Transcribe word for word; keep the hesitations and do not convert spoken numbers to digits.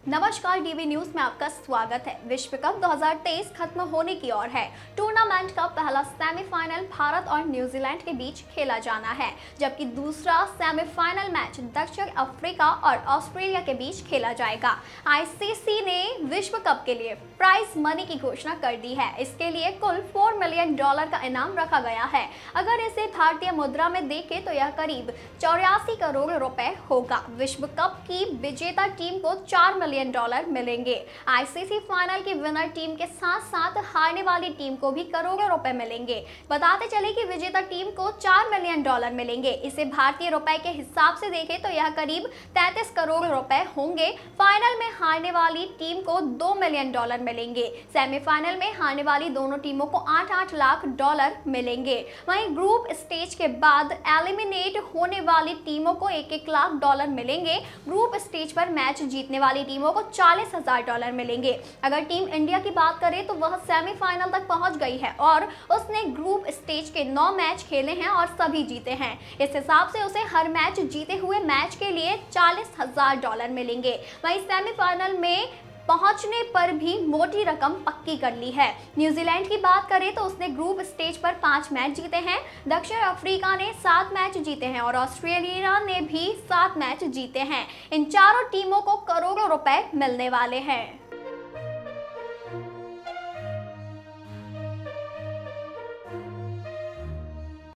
नमस्कार, DV news में आपका स्वागत है। विश्व कप दो हज़ार तेईस खत्म होने की ओर है। टूर्नामेंट का पहला सेमीफाइनल भारत और न्यूजीलैंड के बीच खेला जाना है, जबकि दूसरा सेमीफाइनल मैच दक्षिण अफ्रीका और ऑस्ट्रेलिया के बीच खेला जाएगा। आईसीसी ने विश्व कप के लिए प्राइज मनी की घोषणा कर दी है। इसके लिए कुल चार मिलियन डॉलर का इनाम रखा गया है। अगर इसे भारतीय मुद्रा में देखें तो यह करीब चौरासी करोड़ रुपए होगा। विश्व कप की विजेता टीम को चार मिलियन डॉलर मिलेंगे। आईसीसी फाइनल की विनर टीम के साथ साथ हारने वाली टीम को भी करोड़ों रुपए मिलेंगे। बताते चले कि विजेता टीम को चार मिलियन डॉलर मिलेंगे। इसे भारतीय रुपए के हिसाब से देखें तो यह करीब तैंतीस करोड़ रुपए होंगे। फाइनल में हारने वाली टीम को दो मिलियन डॉलर मिलेंगे। सेमीफाइनल में हारने वाली दोनों टीमों को आठ आठ लाख डॉलर मिलेंगे। वहीं ग्रुप स्टेज के बाद एलिमिनेट होने वाली टीमों को एक एक लाख डॉलर मिलेंगे। ग्रुप स्टेज पर मैच जीतने वाली टीमों को चालीस हजार डॉलर मिलेंगे। अगर टीम इंडिया की बात करें तो वह सेमीफाइनल तक पहुंच गई है और उसने ग्रुप स्टेज के नौ मैच खेले हैं और सभी जीते हैं। इस हिसाब से उसे हर मैच जीते हुए मैच के लिए चालीस हजार डॉलर मिलेंगे। वहीं सेमीफाइनल में पहुंचने पर भी मोटी रकम पक्की कर ली है। न्यूजीलैंड की बात करें तो उसने ग्रुप स्टेज पर पांच मैच जीते हैं। दक्षिण अफ्रीका ने सात मैच जीते हैं और ऑस्ट्रेलिया ने भी सात मैच जीते हैं। इन चारों टीमों को करोड़ों रुपए मिलने वाले हैं।